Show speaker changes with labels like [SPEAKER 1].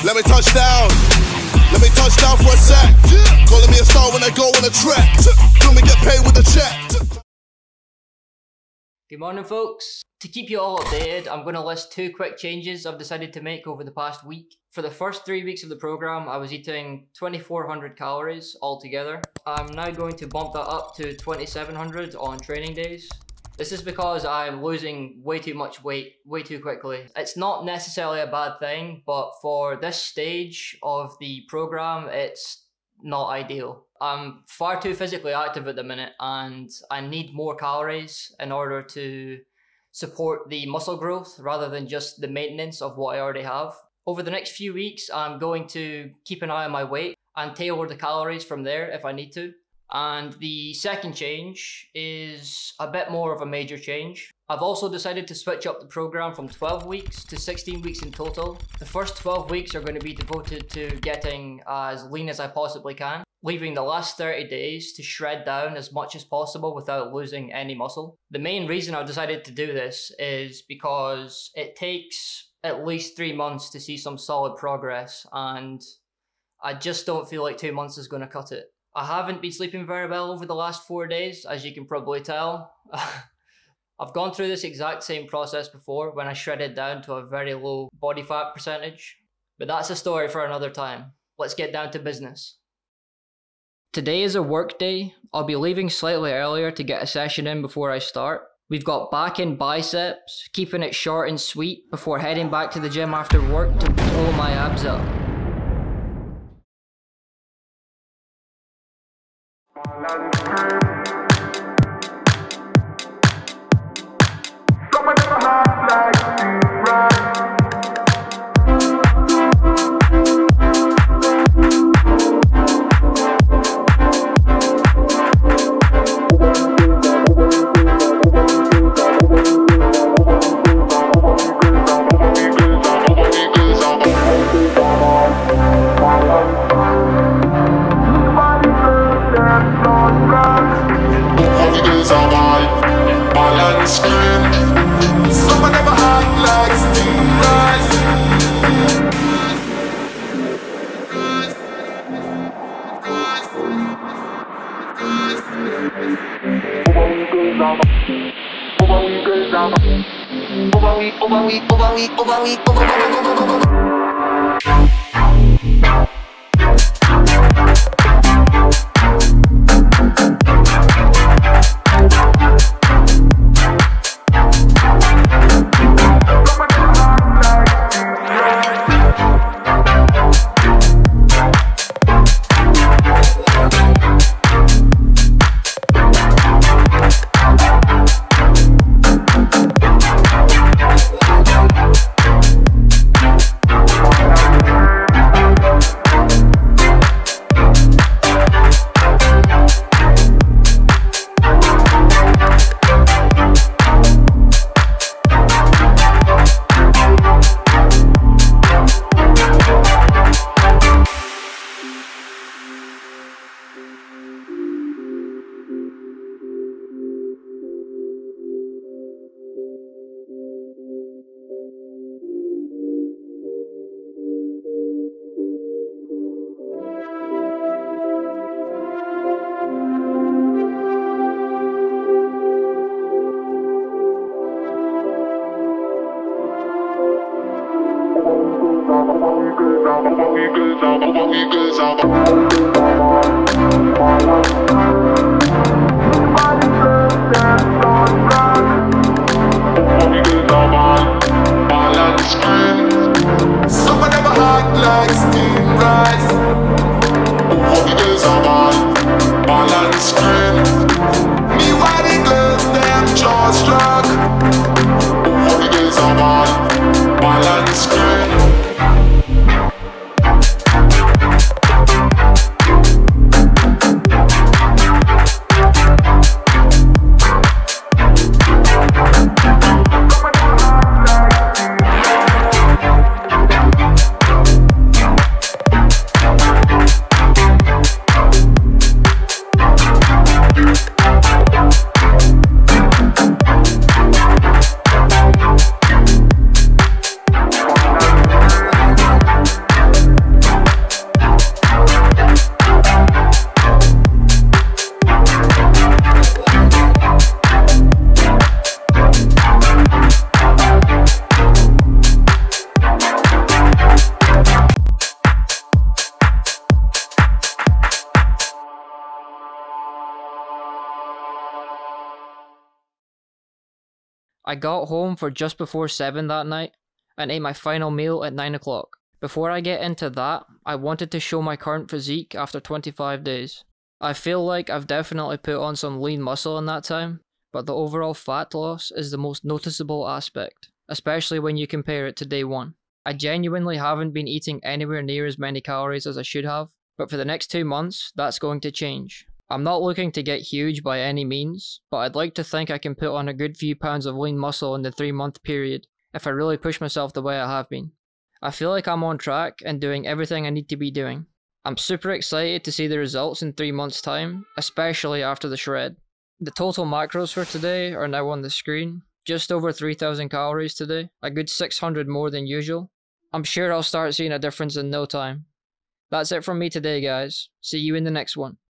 [SPEAKER 1] Let me touch down. Let me touch down for a sec. Calling me a star when I go on a trek. Feel me get paid with a check.
[SPEAKER 2] Good morning, folks. To keep you all updated, I'm going to list 2 quick changes I've decided to make over the past week. For the first 3 weeks of the program, I was eating 2,400 calories altogether. I'm now going to bump that up to 2,700 on training days. This is because I'm losing way too much weight way too quickly. It's not necessarily a bad thing, but for this stage of the program, it's not ideal. I'm far too physically active at the minute and I need more calories in order to support the muscle growth rather than just the maintenance of what I already have. Over the next few weeks, I'm going to keep an eye on my weight and tailor the calories from there if I need to. And the second change is a bit more of a major change. I've also decided to switch up the program from 12 weeks to 16 weeks in total. The first 12 weeks are going to be devoted to getting as lean as I possibly can, leaving the last 30 days to shred down as much as possible without losing any muscle. The main reason I've decided to do this is because it takes at least 3 months to see some solid progress, and I just don't feel like 2 months is going to cut it. I haven't been sleeping very well over the last 4 days, as you can probably tell. I've gone through this exact same process before when I shredded down to a very low body fat percentage. But that's a story for another time. Let's get down to business. Today is a work day. I'll be leaving slightly earlier to get a session in before I start. We've got back and biceps, keeping it short and sweet before heading back to the gym after work to blow my abs up. I got home for just before 7 that night and ate my final meal at 9 o'clock. Before I get into that, I wanted to show my current physique after 25 days. I feel like I've definitely put on some lean muscle in that time, but the overall fat loss is the most noticeable aspect, especially when you compare it to day 1. I genuinely haven't been eating anywhere near as many calories as I should have, but for the next 2 months, that's going to change. I'm not looking to get huge by any means, but I'd like to think I can put on a good few pounds of lean muscle in the 3-month period if I really push myself the way I have been. I feel like I'm on track and doing everything I need to be doing. I'm super excited to see the results in 3 months' time, especially after the shred. The total macros for today are now on the screen. Just over 3,000 calories today, a good 600 more than usual. I'm sure I'll start seeing a difference in no time. That's it from me today, guys. See you in the next one.